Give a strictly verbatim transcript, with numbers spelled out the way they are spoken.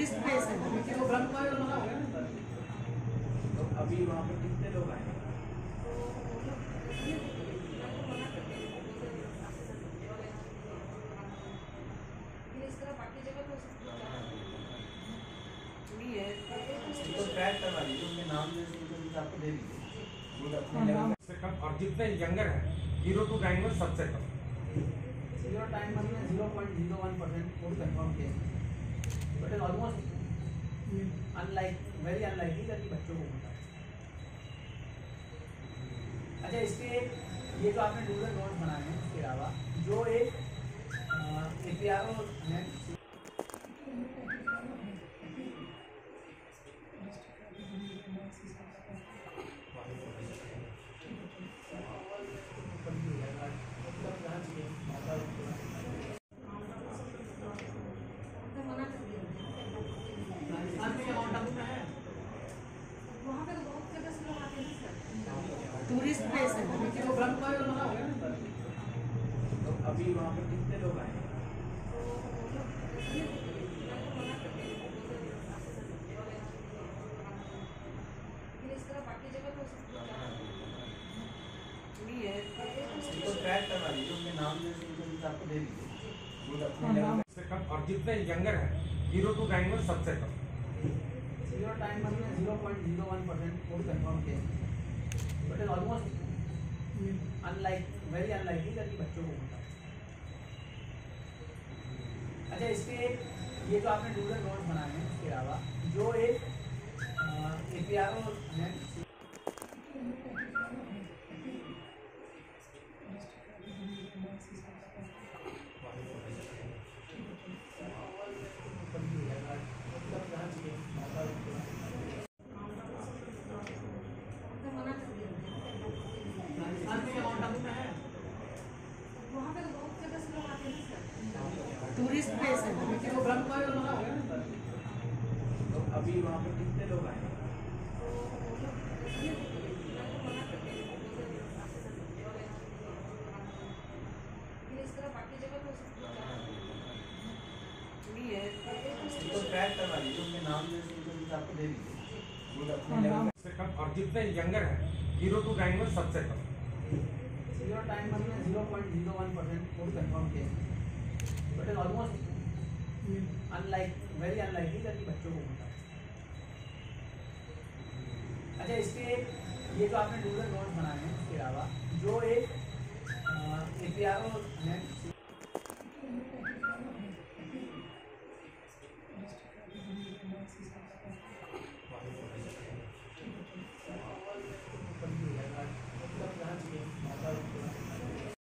Tourist place है। तो ब्रह्मकुमारी वाला हो गया ना। तो अभी वहाँ पे कितने लोग आए? तो ट्रैक करवा लीजिए, उनके नाम जो आपको दे दीजिए से कम, और जितने यंगर हैं जीरो टू टाइम में सबसे कम। जीरो टाइम में zero point zero one percent code confirm किया, but is almost unlike very unlikely that बच्चों को होता है। अच्छा, इसके ये जो आपने डूडल नोट बनाए हैं, इसके अलावा जो एक एपीआरओ है टूरिस्ट प्लेस है। तो ब्रह्मकुमारी वाला हो गया ना। तो अभी वहाँ पे कितने लोग आए? तो ट्रैक करवा लीजिए, उनके नाम जो आपको दे दीजिए से कम, और जितने यंगर हैं जीरो टू टाइम में सबसे कम। जीरो टाइम में zero point zero one percent code confirm किया, but is almost unlike very unlikely that बच्चों को होता है। अच्छा, इसके ये जो आपने डूडल नोट बनाए हैं, इसके अलावा जो एक एपीआरओ है टूरिस्ट प्लेस है। तो ब्रह्मकुमारी वाला हो गया ना। तो अभी वहाँ पे कितने लोग आए? तो ट्रैक करवा लीजिए, उनके नाम जो आपको दे दीजिए से कम, और जितने यंगर हैं जीरो टू टाइम में सबसे कम। जीरो टाइम में zero point zero one percent code confirm किया, but is almost unlike very unlikely that बच्चों को होता है। अच्छा, इसके ये जो आपने डूडल नोट बनाए हैं, इसके अलावा जो एक एपीआरओ है